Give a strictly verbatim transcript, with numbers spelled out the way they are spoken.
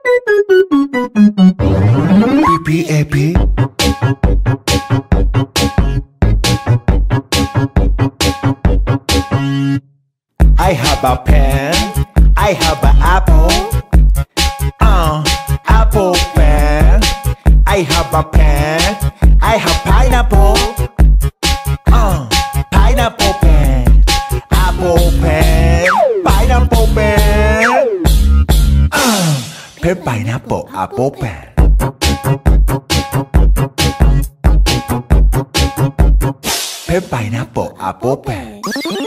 P P A P. I have a pen. I have an apple. Uh, apple pen. I have a pen. I have pineapple. Uh, pineapple pen. Apple pen. Pineapple pen. Uh, pen pineapple apple pen. Pen pineapple apple pen.